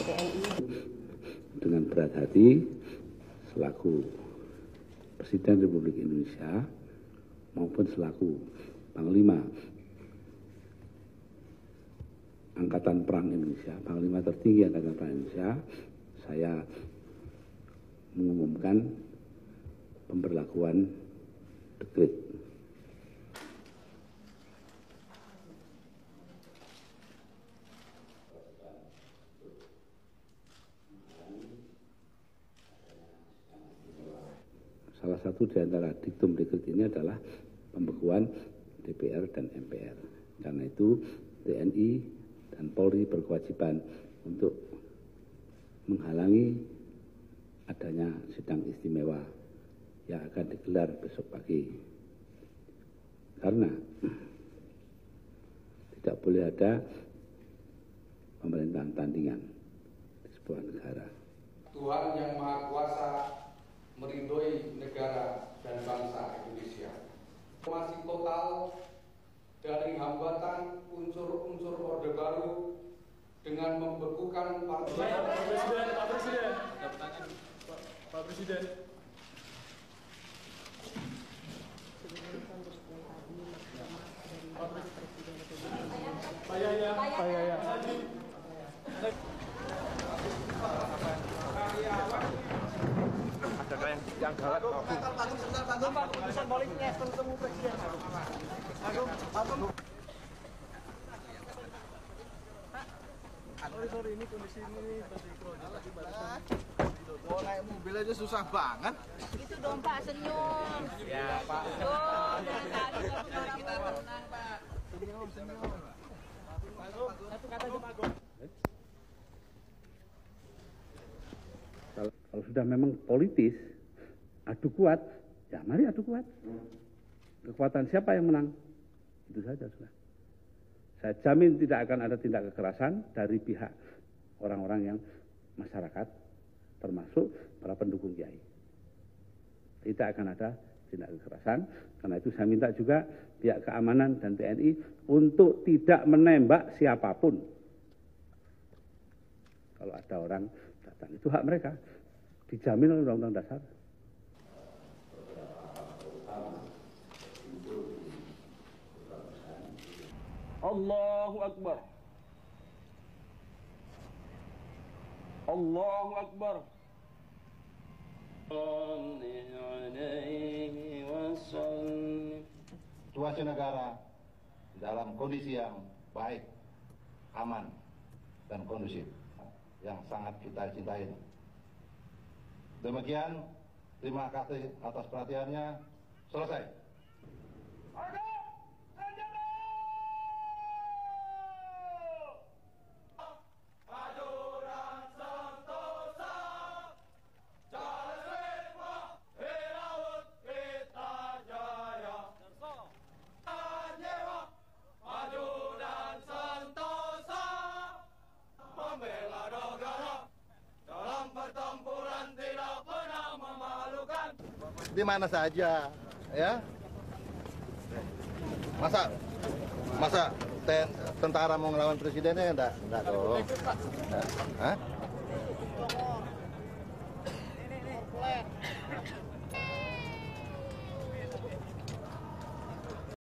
TNI. Dengan berat hati selaku Presiden Republik Indonesia maupun selaku Panglima Angkatan Perang Indonesia, Panglima tertinggi Angkatan Perang Indonesia, saya mengumumkan pemberlakuan dekret. Salah satu di antara diktum dekret ini adalah pembekuan DPR dan MPR. Karena itu TNI dan Polri berkewajiban untuk menghalangi adanya sidang istimewa yang akan digelar besok pagi. Karena tidak boleh ada pemerintahan tandingan di sebuah negara. Tuhan yang Maha Kuasa meridhoi negara dan bangsa Indonesia. Masih total dari hambatan unsur-unsur Orde Baru dengan membekukan partai. Pak Presiden. Ada yang galak. Pak, keputusan baliknya ketemu Presiden. Sorry, ini kondisi ini tadi Oh, naik mobil aja susah banget. Itu dong Pak, senyum. Ya, Pak. Kita tenang Pak. senyum. Satu kata aja Pak Agung. Kalau sudah memang politis, adu kuat, ya mari adu kuat. Kekuatan siapa yang menang? Itu saja sudah. Saya jamin tidak akan ada tindak kekerasan dari pihak orang-orang yang masyarakat, termasuk para pendukung Kiai. Tidak akan ada tindak kekerasan. Karena itu saya minta juga pihak keamanan dan TNI untuk tidak menembak siapapun. Kalau ada orang datang, itu hak mereka. Dijamin oleh Undang-Undang Dasar. Allahu Akbar. Allahu Akbar. Situasi negara dalam kondisi yang baik, aman, dan kondusif yang sangat kita cintai. Demikian, terima kasih atas perhatiannya. Selesai. Di mana saja, ya? Masa tentara mau ngelawan presidennya enggak dong. Hah?